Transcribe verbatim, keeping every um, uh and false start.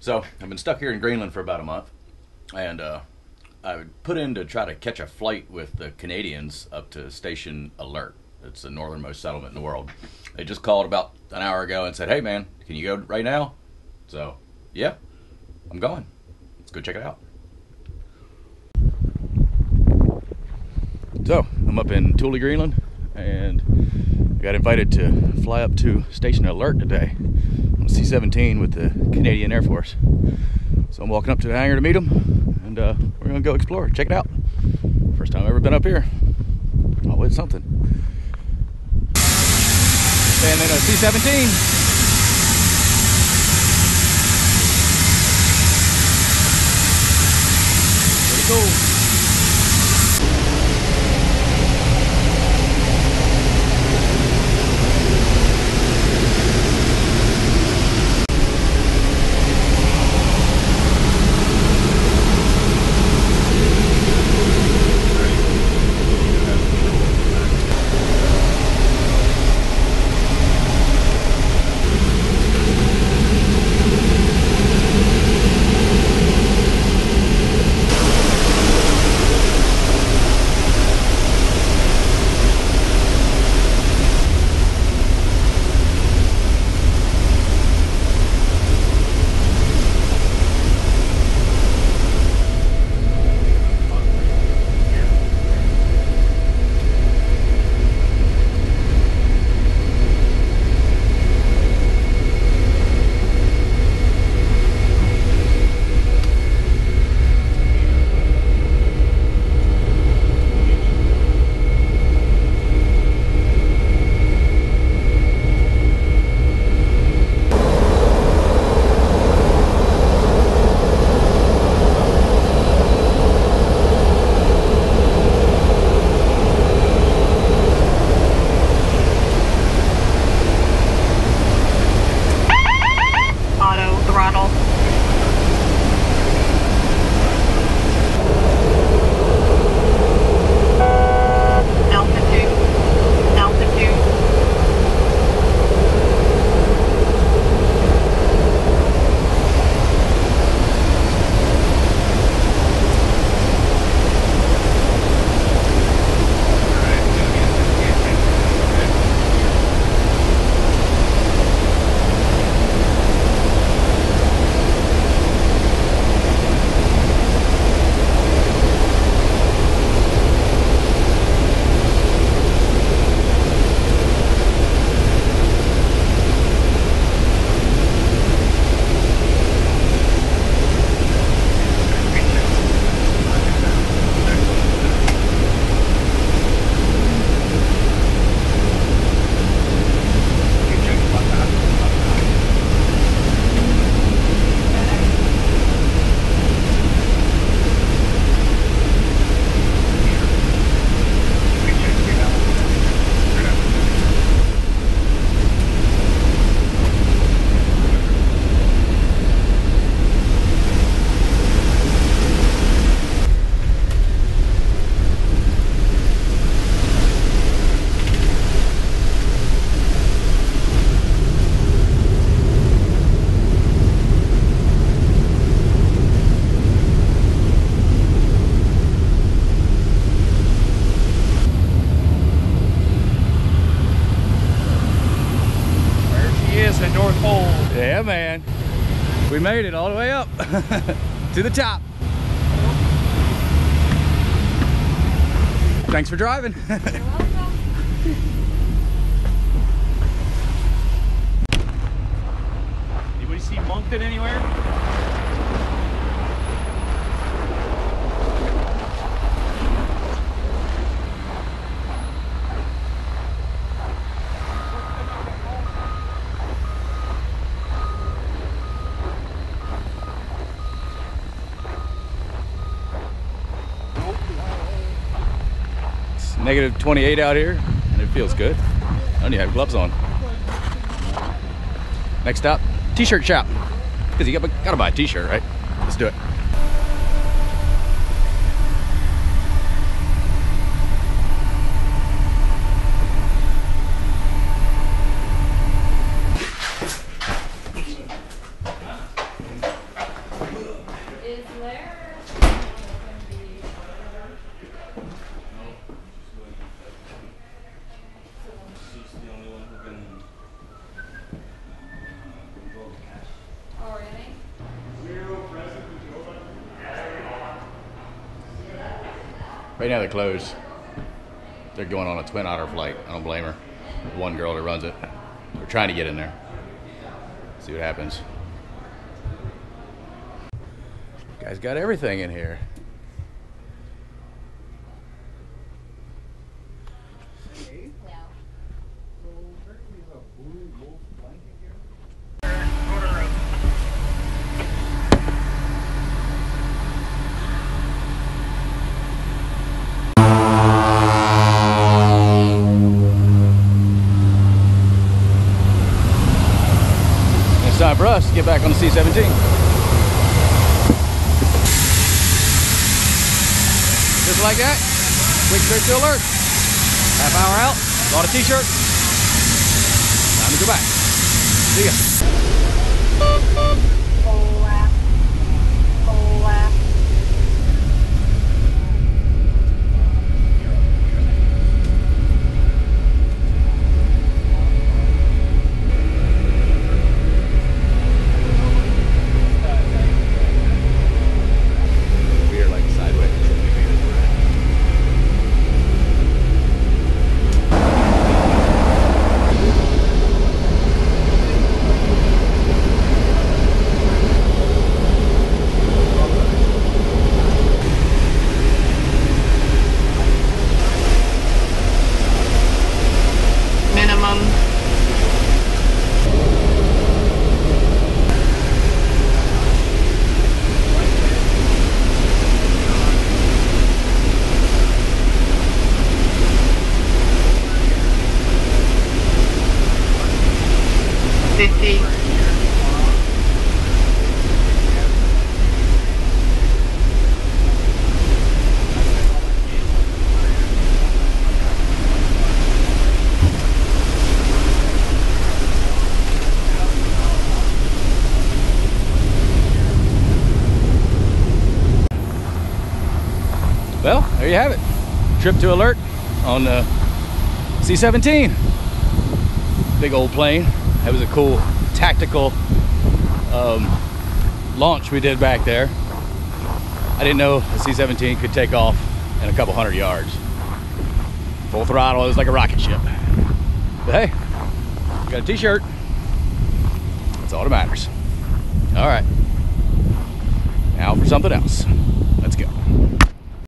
So I've been stuck here in Greenland for about a month, and uh, I put in to try to catch a flight with the Canadians up to Station Alert. It's the northernmost settlement in the world. They just called about an hour ago and said, "Hey man, can you go right now?" So yeah, I'm going. Let's go check it out. So I'm up in Thule, Greenland, and I got invited to fly up to Station Alert today on C seventeen with the Canadian Air Force. So I'm walking up to the hangar to meet them, and uh, we're gonna go explore, check it out. First time I've ever been up here. Always something. Staying in a C seventeen. Pretty cool. Yeah, man. We made it all the way up to the top. Thanks for driving. You're welcome. Anybody see Moncton anywhere? Negative twenty-eight out here, and it feels good. I don't even have gloves on. Next stop, t-shirt shop. Because you gotta, gotta buy a t-shirt, right? Let's do it. Right now they're closed. They're going on a twin otter flight. I don't blame her. The one girl that runs it. We're trying to get in there. See what happens. Guys got everything in here. It's time for us to get back on the C seventeen. Just like that, quick trip to alert. Half hour out, bought a t-shirt. Time to go back. See ya. fifty. Well, there you have it. Trip to alert on the C seventeen. Big old plane. That was a cool tactical um, launch we did back there. I didn't know the C seventeen could take off in a couple hundred yards. Full throttle, it was like a rocket ship. But hey, got a t-shirt. That's all that matters. All right, now for something else. Let's go.